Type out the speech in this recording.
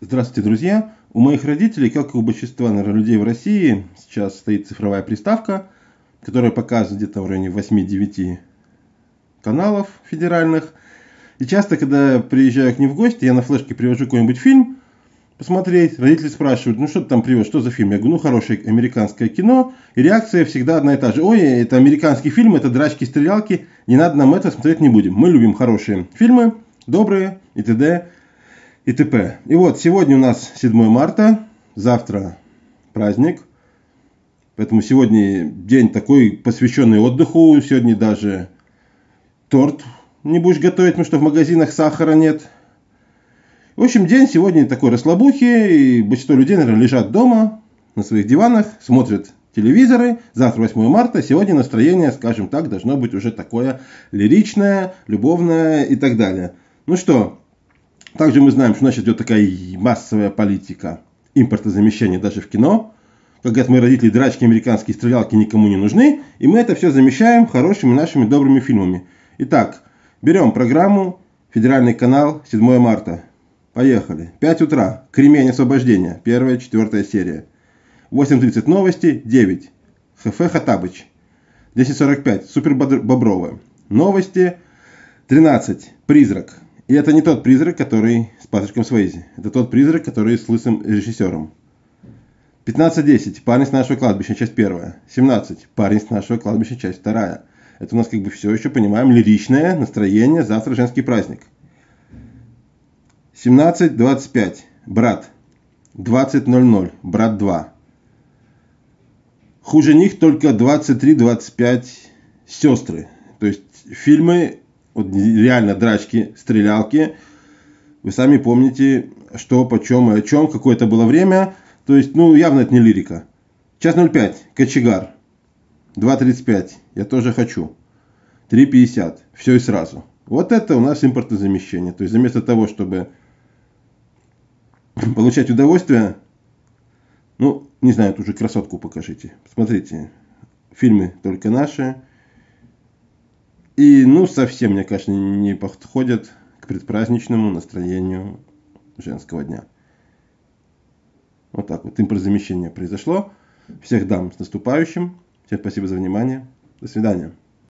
Здравствуйте, друзья! У моих родителей, как и у большинства, наверное, людей в России, сейчас стоит цифровая приставка, которая показывает где-то в районе 8-9 каналов федеральных. И часто, когда я приезжаю к ним в гости, я на флешке привожу какой-нибудь фильм посмотреть. Родители спрашивают, ну что ты там привез, что за фильм? Я говорю, ну хорошее американское кино. И реакция всегда одна и та же. Ой, это американский фильм, это драчки, стрелялки. Не надо нам это, смотреть не будем. Мы любим хорошие фильмы, добрые и т.д. и т.п. И вот, сегодня у нас 7 марта, завтра праздник. Поэтому сегодня день такой, посвященный отдыху. Сегодня даже торт не будешь готовить, потому что в магазинах сахара нет. В общем, день сегодня такой расслабухи, и большинство людей, наверное, лежат дома на своих диванах, смотрят телевизоры. Завтра 8 марта, сегодня настроение, скажем так, должно быть уже такое лиричное, любовное и так далее. Ну что, также мы знаем, что у нас идет такая массовая политика импортозамещения даже в кино. Как говорят мои родители, драчки, американские стрелялки никому не нужны, и мы это все замещаем хорошими нашими добрыми фильмами. Итак, берем программу «Федеральный канал», 7 марта. Поехали. 5 утра. Кремень освобождения. 1-4 серия. 8:30 новости. 9. Хефе Хаттабыч. 10:45. Супер Бобровы. Новости. 13. Призрак. И это не тот призрак, который с Патриком Суэйзи. Это тот призрак, который с лысым режиссером. 15:10. Парень с нашего кладбища. Часть 1. 17. Парень с нашего кладбища. Часть 2. Это у нас как бы все еще, понимаем, лиричное настроение. Завтра женский праздник. 17:25. Брат. 20:00. Брат 2. Хуже них только 23:25. Сестры. То есть фильмы, вот реально драчки, стрелялки. Вы сами помните, что, почем и о чем. Какое это было время. То есть, ну, явно это не лирика. 1:05. Кочегар. 2:35. Я тоже хочу. 3:50. Все и сразу. Вот это у нас импортозамещение. То есть, вместо того, чтобы получать удовольствие, ну, не знаю, тут уже красотку покажите. Смотрите, фильмы только наши. И, ну, совсем, мне кажется, не подходят к предпраздничному настроению женского дня. Вот так вот импортозамещение произошло. Всех дам с наступающим. Всем спасибо за внимание. До свидания.